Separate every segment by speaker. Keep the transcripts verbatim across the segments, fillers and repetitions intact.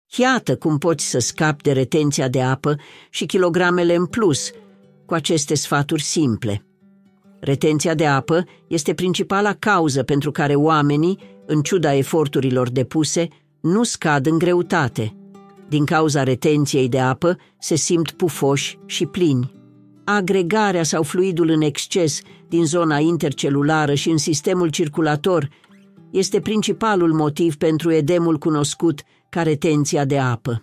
Speaker 1: Iată cum poți să scapi de retenția de apă și kilogramele în plus cu aceste sfaturi simple. Retenția de apă este principala cauză pentru care oamenii, în ciuda eforturilor depuse, nu scad în greutate. Din cauza retenției de apă se simt pufoși și plini. Agregarea sau fluidul în exces din zona intercelulară și în sistemul circulator este principalul motiv pentru edemul cunoscut ca retenția de apă.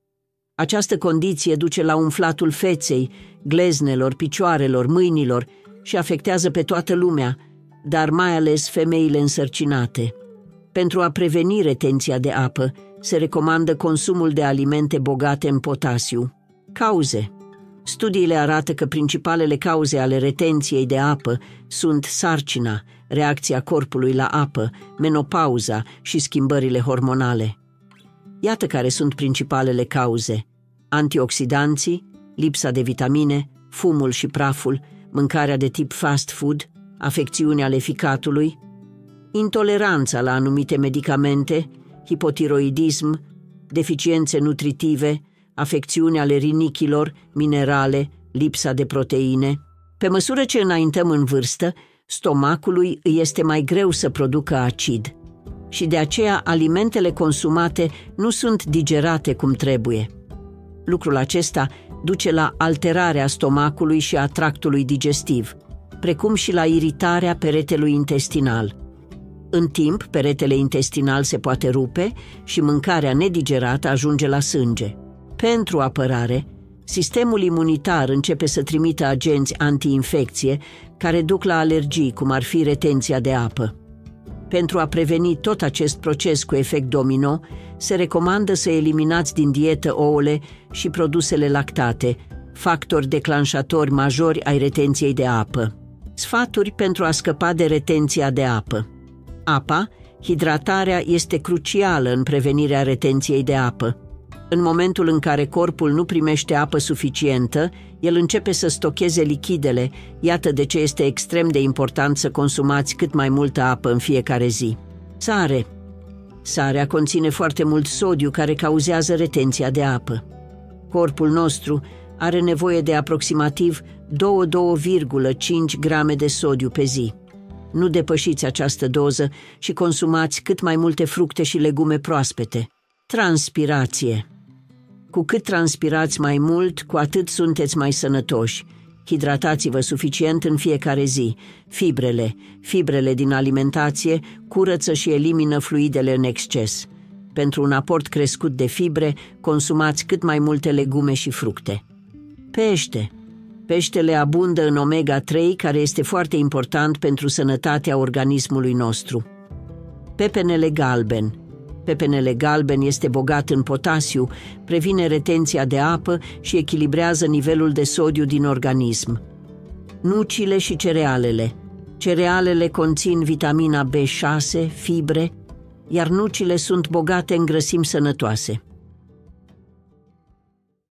Speaker 1: Această condiție duce la umflatul feței, gleznelor, picioarelor, mâinilor și afectează pe toată lumea, dar mai ales femeile însărcinate. Pentru a preveni retenția de apă, se recomandă consumul de alimente bogate în potasiu. Cauze. Studiile arată că principalele cauze ale retenției de apă sunt sarcina, reacția corpului la apă, menopauza și schimbările hormonale. Iată care sunt principalele cauze: antioxidanții, lipsa de vitamine, fumul și praful, mâncarea de tip fast food, afecțiuni ale ficatului, intoleranța la anumite medicamente, hipotiroidism, deficiențe nutritive, afecțiuni ale rinichilor, minerale, lipsa de proteine. Pe măsură ce înaintăm în vârstă, stomacului îi este mai greu să producă acid și de aceea alimentele consumate nu sunt digerate cum trebuie. Lucrul acesta duce la alterarea stomacului și a tractului digestiv, precum și la iritarea peretelui intestinal. În timp, peretele intestinal se poate rupe și mâncarea nedigerată ajunge la sânge. Pentru apărare, sistemul imunitar începe să trimită agenți antiinfecție care duc la alergii, cum ar fi retenția de apă. Pentru a preveni tot acest proces cu efect domino, se recomandă să eliminați din dietă ouăle și produsele lactate, factori declanșatori majori ai retenției de apă. Sfaturi pentru a scăpa de retenția de apă. Apa, hidratarea este crucială în prevenirea retenției de apă. În momentul în care corpul nu primește apă suficientă, el începe să stocheze lichidele. Iată de ce este extrem de important să consumați cât mai multă apă în fiecare zi. Sare. Sarea conține foarte mult sodiu care cauzează retenția de apă. Corpul nostru are nevoie de aproximativ doi virgulă cinci grame de sodiu pe zi. Nu depășiți această doză și consumați cât mai multe fructe și legume proaspete. Transpirație. Cu cât transpirați mai mult, cu atât sunteți mai sănătoși. Hidratați-vă suficient în fiecare zi. Fibrele. Fibrele din alimentație curăță și elimină fluidele în exces. Pentru un aport crescut de fibre, consumați cât mai multe legume și fructe. Pește. Peștele abundă în omega trei, care este foarte important pentru sănătatea organismului nostru. Pepenele galben. Pepenele galben este bogat în potasiu, previne retenția de apă și echilibrează nivelul de sodiu din organism. Nucile și cerealele. Cerealele conțin vitamina B șase, fibre, iar nucile sunt bogate în grăsimi sănătoase.